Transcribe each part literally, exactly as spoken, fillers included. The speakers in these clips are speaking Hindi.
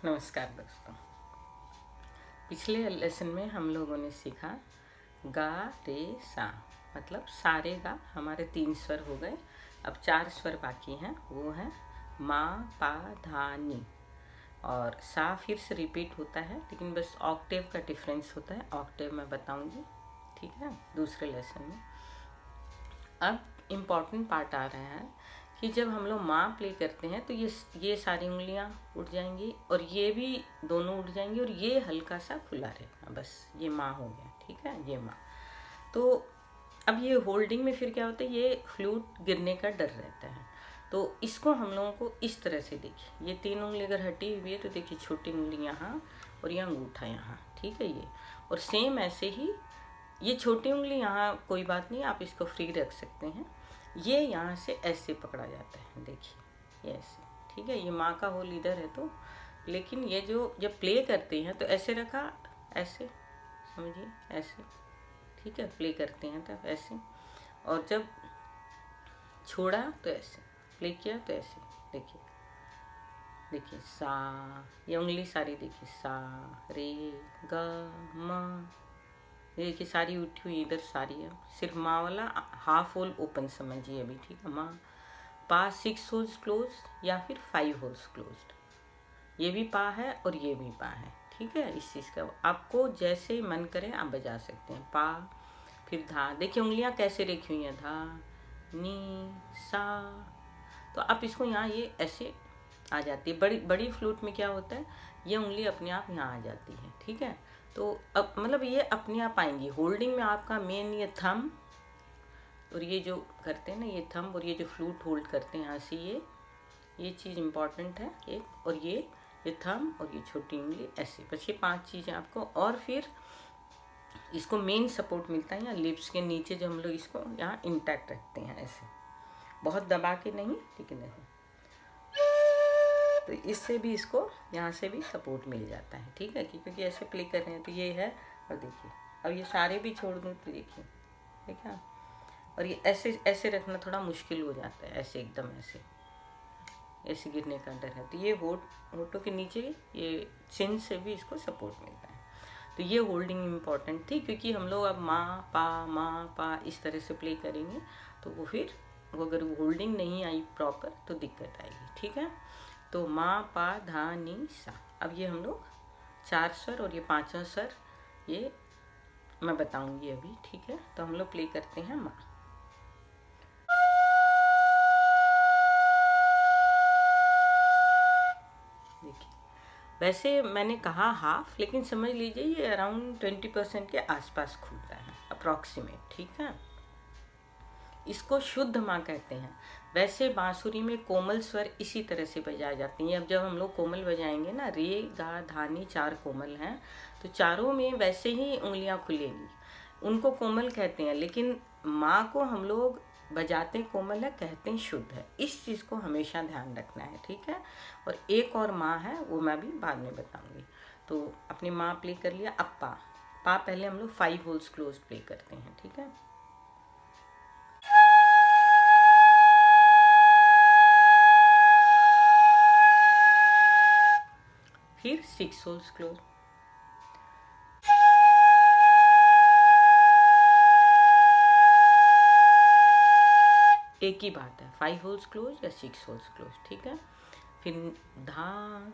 नमस्कार दोस्तों। पिछले लेसन में हम लोगों ने सीखा गा रे सा, मतलब सारे गा हमारे तीन स्वर हो गए। अब चार स्वर बाकी हैं, वो है मा पा धा नी। और सा फिर से रिपीट होता है, लेकिन बस ऑक्टेव का डिफरेंस होता है। ऑक्टेव मैं बताऊंगी, ठीक है, दूसरे लेसन में। अब इम्पॉर्टेंट पार्ट आ रहा है कि जब हम लोग माँ प्ले करते हैं तो ये ये सारी उंगलियां उठ जाएंगी और ये भी दोनों उठ जाएंगी और ये हल्का सा खुला रहेगा। बस ये माँ हो गया, ठीक है, ये माँ। तो अब ये होल्डिंग में फिर क्या होता है, ये फ्लूट गिरने का डर रहता है। तो इसको हम लोगों को इस तरह से देखिए, ये तीन उंगली अगर हटी हुई है तो देखिए छोटी उंगली यहाँ और ये अंगूठा यहाँ, ठीक है ये। और सेम ऐसे ही ये छोटी उंगली यहाँ, कोई बात नहीं, आप इसको फ्री रख सकते हैं। ये यहाँ से ऐसे पकड़ा जाता है, देखिए ये ऐसे, ठीक है। ये माँ का होल इधर है तो, लेकिन ये जो जब प्ले करते हैं तो ऐसे रखा, ऐसे समझिए, ऐसे, ठीक है, प्ले करते हैं तब ऐसे। और जब छोड़ा तो ऐसे, प्ले किया तो ऐसे, देखिए देखिए सा, ये उंगली सारी देखिए, सा रे गा मा, देखिए सारी उठी हुई इधर सारी है। सिर्फ माँ वाला हाफ होल ओपन समझिए अभी, ठीक है। माँ पा सिक्स होल्स क्लोज या फिर फाइव होल्स क्लोज्ड, ये भी पा है और ये भी पा है, ठीक है। इस चीज़ का आपको जैसे मन करे आप बजा सकते हैं। पा फिर धा, देखिए उंगलियाँ कैसे रखी हुई हैं, धा नी सा। तो आप इसको यहाँ ये ऐसे आ जाती है। बड़ी बड़ी फ्लूट में क्या होता है, ये उंगली अपने आप यहाँ आ जाती है, ठीक है। तो अब मतलब ये अपने आप आएंगी। होल्डिंग में आपका मेन ये थंब और ये जो करते हैं ना, ये थंब और ये जो फ्लूट होल्ड करते हैं यहाँ से, ये ये चीज़ इम्पॉर्टेंट है एक। और ये ये थंब और ये छोटी उंगली ऐसे, बस ये पांच चीज़ें आपको। और फिर इसको मेन सपोर्ट मिलता है यहाँ लिप्स के नीचे, जो हम लोग इसको यहाँ इंटैक्ट रखते हैं ऐसे, बहुत दबा के नहीं, लेकिन नहीं। तो इससे भी इसको यहाँ से भी सपोर्ट मिल जाता है, ठीक है, क्योंकि ऐसे प्ले कर रहे हैं। तो ये है, और देखिए अब ये सारे भी छोड़ दूँ तो देखिए, ठीक है। और ये ऐसे ऐसे रखना थोड़ा मुश्किल हो जाता है, ऐसे एकदम ऐसे ऐसे गिरने का डर है। तो ये होठ होठों के नीचे ये चिन से भी इसको सपोर्ट मिलता है। तो ये होल्डिंग इम्पॉर्टेंट थी, क्योंकि हम लोग अब माँ पा माँ पा इस तरह से प्ले करेंगे तो वो फिर वो अगर होल्डिंग नहीं आई प्रॉपर तो दिक्कत आएगी, ठीक है। तो माँ पा धा नी सा। अब ये हम लोग चार स्वर और ये पांचवा स्वर ये मैं बताऊंगी अभी, ठीक है। तो हम लोग प्ले करते हैं माँ। देखिए वैसे मैंने कहा हाफ, लेकिन समझ लीजिए ये अराउंड ट्वेंटी परसेंट के आसपास खुलता है, अप्रॉक्सीमेट, ठीक है। इसको शुद्ध माँ कहते हैं। वैसे बांसुरी में कोमल स्वर इसी तरह से बजाए जाती हैं। अब जब हम लोग कोमल बजाएंगे ना, रे गा धानी चार कोमल हैं, तो चारों में वैसे ही उंगलियां खुलेंगी, उनको कोमल कहते हैं। लेकिन माँ को हम लोग बजाते कोमल है, कहते हैं शुद्ध है। इस चीज़ को हमेशा ध्यान रखना है, ठीक है। और एक और माँ है, वो मैं भी बाद में बताऊँगी। तो अपनी माँ प्ले कर लिया। अब पा पा पहले हम लोग फाइव होल्स क्लोज प्ले करते हैं, ठीक है। फिर सिक्स होल्स क्लोज, एक ही बात है, फाइव होल्स क्लोज या सिक्स होल्स क्लोज, ठीक है। फिर धा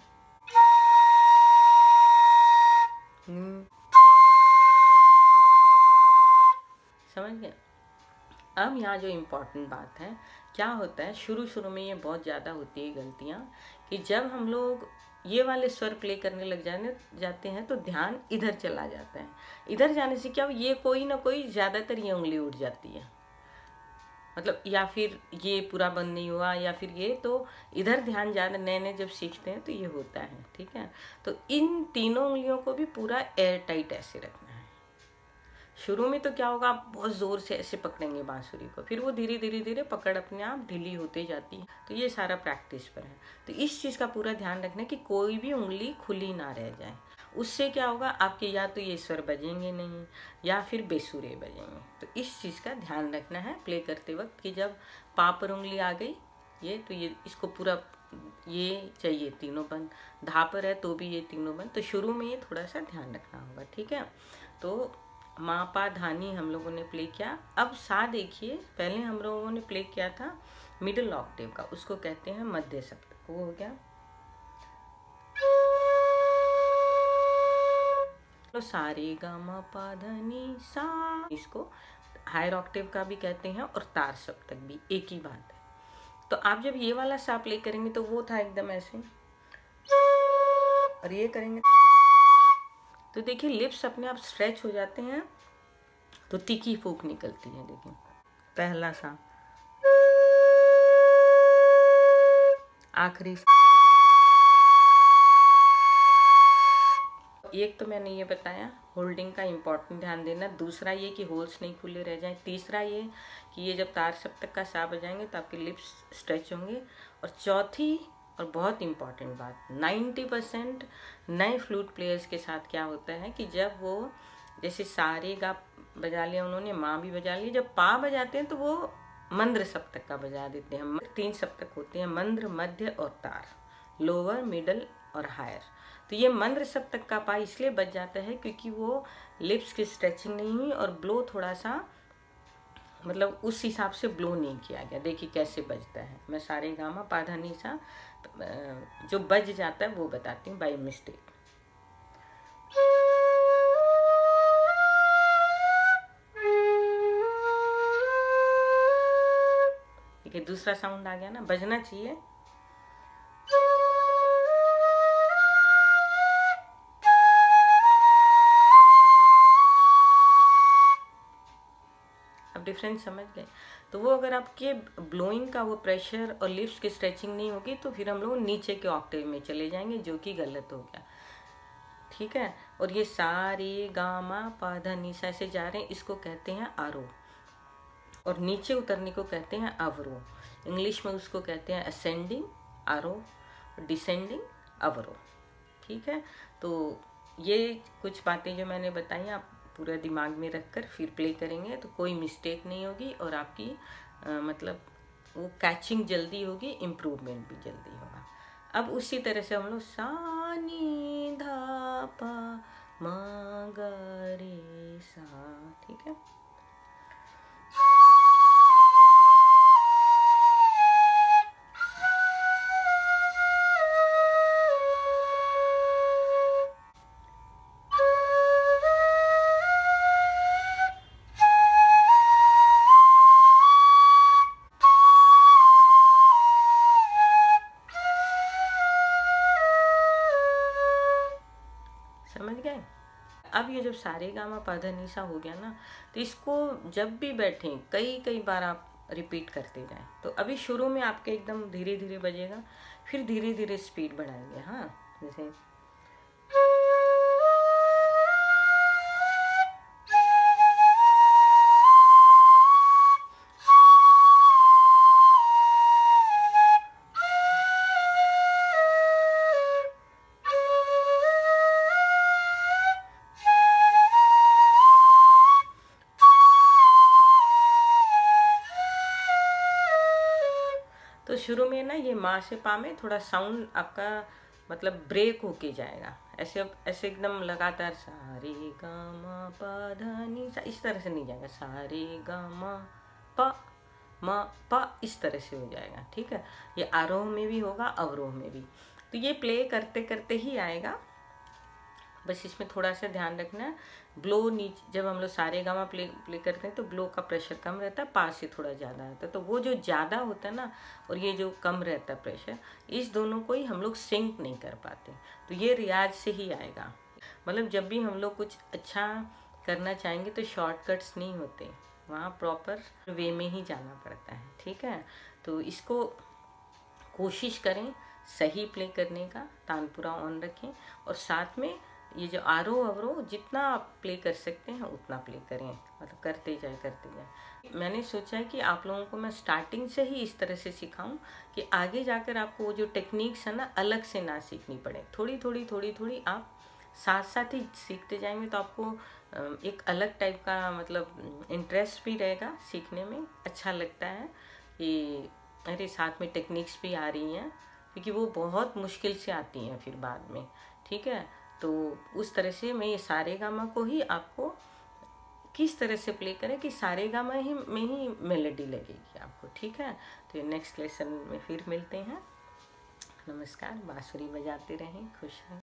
समझ गए। अब यहाँ जो इम्पोर्टेंट बात है, क्या होता है, शुरू शुरू में ये बहुत ज़्यादा होती है गलतियाँ, कि जब हम लोग ये वाले स्वर प्ले करने लग जाने जाते हैं तो ध्यान इधर चला जाता है। इधर जाने से क्या, ये कोई ना कोई ज़्यादातर ये उंगली उठ जाती है, मतलब या फिर ये पूरा बंद नहीं हुआ, या फिर ये, तो इधर ध्यान ज़्यादा नए नए जब सीखते हैं तो ये होता है, ठीक है। तो इन तीनों उंगलियों को भी पूरा एयर टाइट ऐसे रखना है। शुरू में तो क्या होगा, आप बहुत ज़ोर से ऐसे पकड़ेंगे बांसुरी को, फिर वो धीरे धीरे धीरे पकड़ अपने आप ढीली होते जाती है। तो ये सारा प्रैक्टिस पर है। तो इस चीज़ का पूरा ध्यान रखना कि कोई भी उंगली खुली ना रह जाए। उससे क्या होगा, आपके या तो ये स्वर बजेंगे नहीं या फिर बेसुरे बजेंगे। तो इस चीज़ का ध्यान रखना है प्ले करते वक्त, कि जब पा पर उंगली आ गई ये, तो ये इसको पूरा ये चाहिए तीनों बंद, धा पर है तो भी ये तीनों बंद। तो शुरू में ये थोड़ा सा ध्यान रखना होगा, ठीक है। तो मा पा धानी हम लोगों ने प्ले किया। अब सा देखिए, पहले हम लोगों ने प्ले किया था मिडिल ऑक्टेव का, उसको कहते हैं मध्य सप्तक। वो हो गया। तो सारे गा मा पा धा नी सा, इसको हायर ऑक्टेव का भी कहते हैं और तार सप्तक भी, एक ही बात है। तो आप जब ये वाला सा प्ले करेंगे तो वो था एकदम ऐसे, और ये करेंगे तो देखिए लिप्स अपने आप स्ट्रेच हो जाते हैं, तो तीखी फूंक निकलती है। देखिए पहला सा, आखिरी। एक तो मैंने ये बताया होल्डिंग का इम्पोर्टेंट ध्यान देना, दूसरा ये कि होल्स नहीं खुले रह जाएं, तीसरा ये कि ये जब तार सप्तक का सा बजाएंगे तो आपके लिप्स स्ट्रेच होंगे, और चौथी और बहुत इम्पॉर्टेंट बात, नाइन्टी परसेंट नए फ्लूट प्लेयर्स के साथ क्या होता है कि जब वो जैसे सारे गा बजा लिया उन्होंने, माँ भी बजा लिया, जब पा बजाते हैं तो वो मंद्र सप्तक का बजा देते हैं। तीन सप्तक होते हैं, मंद्र, मध्य और तार, लोअर, मिडल और हायर। तो ये मंद्र सप्तक का पा इसलिए बच जाता है क्योंकि वो लिप्स की स्ट्रेचिंग नहीं हुई और ब्लो थोड़ा सा मतलब उस हिसाब से ब्लो नहीं किया गया। देखिए कैसे बजता है, मैं सारे गामा पा धा नी सा जो बज जाता है वो बताती हूँ बाय मिस्टेक। ठीक है, दूसरा साउंड आ गया ना, बजना चाहिए। अब डिफरेंस समझ गए। तो वो अगर आपके ब्लोइंग का वो प्रेशर और लिप्स की स्ट्रेचिंग नहीं होगी तो फिर हम लोग नीचे के ऑक्टेव में चले जाएंगे, जो कि गलत हो गया। ठीक है, और ये सारे गामा पा धा नी सा ऐसे जा रहे हैं, इसको कहते हैं आरोह, और नीचे उतरने को कहते हैं अवरोह। इंग्लिश में उसको कहते हैं असेंडिंग आरोह, डिसेंडिंग अवरोह। ठीक है, तो ये कुछ बातें जो मैंने बताई आप पूरा दिमाग में रखकर फिर प्ले करेंगे तो कोई मिस्टेक नहीं होगी, और आपकी आ, मतलब वो कैचिंग जल्दी होगी, इम्प्रूवमेंट भी जल्दी होगा। अब उसी तरह से हम लोग सा नी धा पा मा गा रे सा, ठीक है। समझ गए। अब ये जब सारे गामा पा धा नी सा हो गया ना, तो इसको जब भी बैठें कई कई बार आप रिपीट करते जाएं। तो अभी शुरू में आपके एकदम धीरे धीरे बजेगा, फिर धीरे धीरे स्पीड बढ़ाएंगे। हाँ, जैसे तो शुरू में ना ये माँ से पा में थोड़ा साउंड आपका मतलब ब्रेक होके जाएगा, ऐसे ऐसे एकदम लगातार सारे गा मा पा धा नी सा इस तरह से नहीं जाएगा, सारे गा मा पा मा पा इस तरह से हो जाएगा। ठीक है, ये आरोह में भी होगा, अवरोह में भी। तो ये प्ले करते करते ही आएगा, बस इसमें थोड़ा सा ध्यान रखना है। ब्लो नीचे जब हम लोग सारे गामा प्ले प्ले करते हैं तो ब्लो का प्रेशर कम रहता है, पास से थोड़ा ज़्यादा रहता है। तो वो जो ज़्यादा होता है ना और ये जो कम रहता है प्रेशर, इस दोनों को ही हम लोग सिंक नहीं कर पाते। तो ये रियाज से ही आएगा। मतलब जब भी हम लोग कुछ अच्छा करना चाहेंगे तो शॉर्टकट्स नहीं होते, वहाँ प्रॉपर वे में ही जाना पड़ता है। ठीक है, तो इसको कोशिश करें सही प्ले करने का, तानपुरा ऑन रखें, और साथ में ये जो आरोह अवरोह जितना आप प्ले कर सकते हैं उतना प्ले करें, मतलब करते जाए करते जाए। मैंने सोचा है कि आप लोगों को मैं स्टार्टिंग से ही इस तरह से सिखाऊं कि आगे जाकर आपको वो जो टेक्निक्स है ना अलग से ना सीखनी पड़े, थोड़ी थोड़ी थोड़ी थोड़ी आप साथ साथ ही सीखते जाएंगे तो आपको एक अलग टाइप का मतलब इंटरेस्ट भी रहेगा सीखने में। अच्छा लगता है कि अरे साथ में टेक्निक्स भी आ रही हैं, क्योंकि वो बहुत मुश्किल से आती हैं फिर बाद में। ठीक है, तो उस तरह से मैं ये सारेगामा को ही आपको किस तरह से प्ले करें कि सारेगामा ही में ही मेलोडी लगेगी आपको। ठीक है, तो ये नेक्स्ट लेसन में फिर मिलते हैं। नमस्कार, बांसुरी बजाते रहें, खुश रहें।